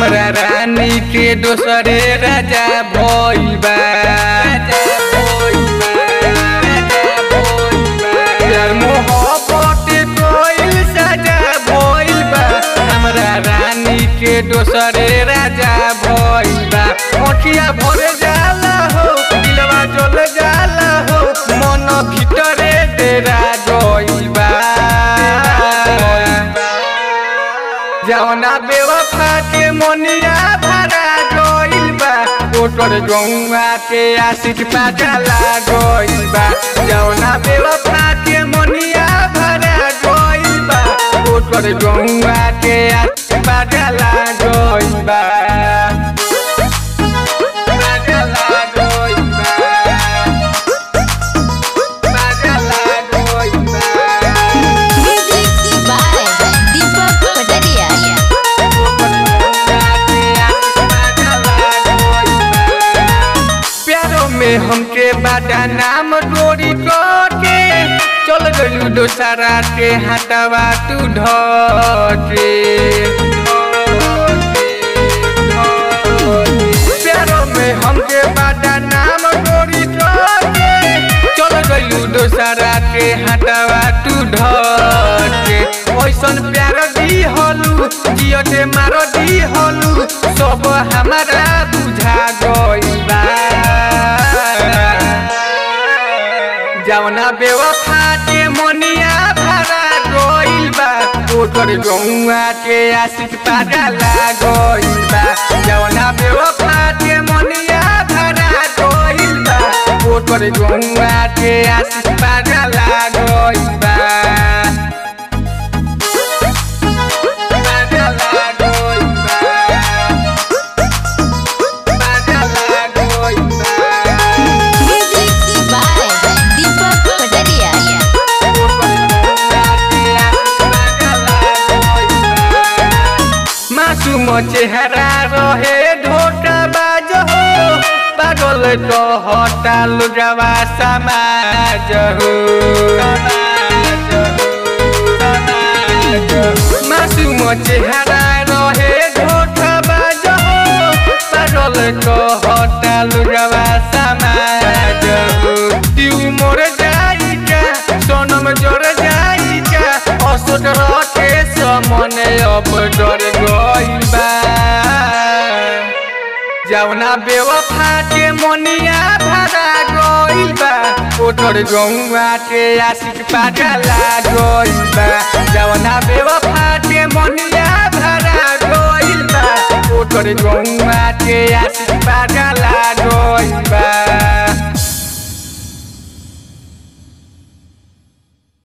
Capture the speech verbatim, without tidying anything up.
हमरा रानी के दोसरे राजा भइल बा प्यार मोहब्बत कोइल सजा भइल बा हमरा रानी के दोसरे राजा भइल बा ओठिया भर जाला हो दिलवा जल जाला हो मन भीतरे तेरा गइल बा जौना बेवफा के मोनिया भरा गइल बा ओकर गौआ के आशिक पागला गइल बा जौना बेवफा के मोनिया भरा गइल बा ओकर गौआ के आशिक पागला गइल बा हमके बाटा नाम डोरी के चल गलू दोसरा के हाथवा तू ढके प्यारो में हमके बाटा नाम डोरी के चल गलू दोसरा के हाथवा तू ढके ओइसन प्यार दी हलू जियते मार दी हलू सब हमारा बुझा गइल बा जौना बेवफा के मोनिया भरा गइल बा ओकर गौआ के आशिक पागला गइल बा जौना बेवफा के मोनिया भरा गइल बा ओकर गौआ के आशिक पागला गइल बा मासूम चेहरा रहे ढोटा बाज हो पागल तो हटाल गवा समाज हो मासूम चेहरा रहे ढोटा बाज हो पागल तो हटाल गवा समाज हो तू मोर जाई का सोनम जोर जाई का असोट रखे समने अब डर गइल बा जौना बेवफा के मोनिया भरा गइल बा ओकर गौआ के आशिक पागला गइल बा जौना बेवफा के मोनिया भरा गइल बा ओकर गौआ